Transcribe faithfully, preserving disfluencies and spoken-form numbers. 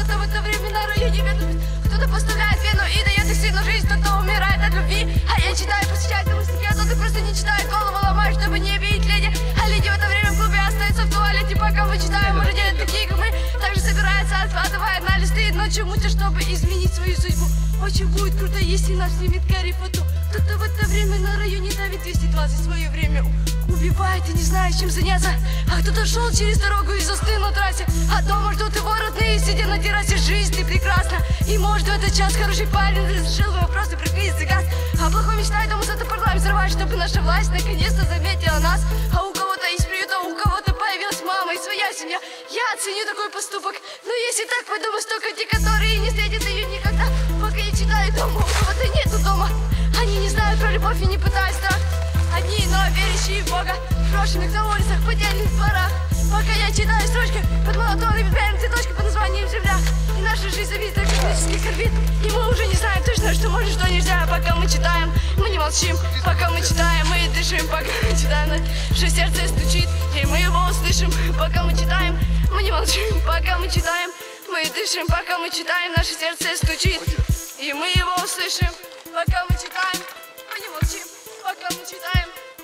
Кто-то в это время на районе ведут, кто-то поставляет вену и дает их сыну жизнь, кто-то умирает от любви. А я читаю, посещаю этому стихи, а то ты просто не читаешь, голову ломаешь, чтобы не обидеть леди. А леди в это время в клубе остается в туалете, пока мы читаем, уже делают такие, как мы. Также собирается, откладывает на листы и ночью мутят, чтобы изменить свою судьбу. Очень будет круто, если нас снимет Гарри Поттер. Кто-то в это время на районе давит двести двадцать, свое время убивает и не знает, чем заняться. А кто-то шел через дорогу и застыл на трассе, а дома ждут его родные, сидя на террасе. Жизнь, ты прекрасна, и может в этот час хороший парень разрешил вопросы про кризис и газ. А плохой мечтает дома зато парламент взрывать, чтобы наша власть наконец-то заметила нас. А у кого-то есть приют, а у кого-то появилась мама и своя семья. Я оценю такой поступок, но если так подумать, столько те, которые не встретят ее никогда. Пока я читаю дома, у кого-то нету дома. Они не знают про любовь и не пытают страх. Одни, но верящие в Бога, брошенных на улицах, потерянных дворах. Пока я читаю строчки под монотонными белыми цветочками под названием «Земля». И наша жизнь зависит от космических орбит. И мы уже не знаем точно, что можно, что нельзя. Пока мы читаем, мы не молчим. Пока мы читаем, мы дышим. Пока мы читаем, наше сердце стучит, и мы его услышим. Пока мы читаем, мы не молчим. Пока мы читаем, мы дышим. Пока мы читаем, наше сердце стучит, и мы его услышим. Пока мы читаем, мы не молчим. Пока мы читаем,